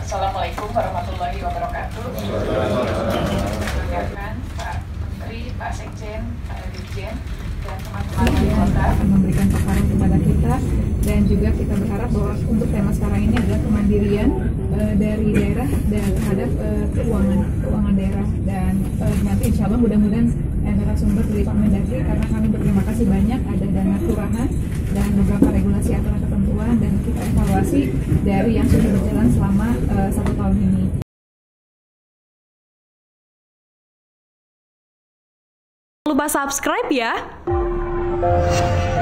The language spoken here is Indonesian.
Assalamualaikum warahmatullahi wabarakatuh. Silakan Pak Menteri, Pak Sekjen, Pak Dirjen, dan teman-teman wali kota akan memberikan paparan kepada kita, dan juga kita berharap bahwa untuk tema sekarang ini adalah kemandirian dari daerah dan terhadap keuangan daerah, dan nanti insya Allah mudah-mudahan narasumber dari Pak Mendagri, karena kami berterima kasih banyak ada dana kelurahan dan beberapa regulasi aturan ketentuan, dan kita evaluasi dari yang sudah berjalan selama 1 tahun ini. Jangan lupa subscribe ya.